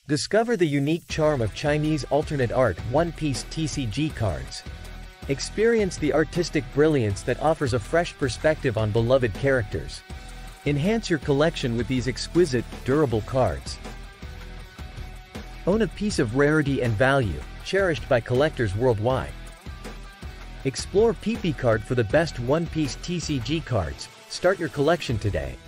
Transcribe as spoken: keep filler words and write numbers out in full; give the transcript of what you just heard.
Discover the unique charm of Chinese alternate art One Piece T C G cards. Experience the artistic brilliance that offers a fresh perspective on beloved characters. Enhance your collection with these exquisite, durable cards. Own a piece of rarity and value, cherished by collectors worldwide. Explore P P Card for the best One Piece T C G cards. Start your collection today.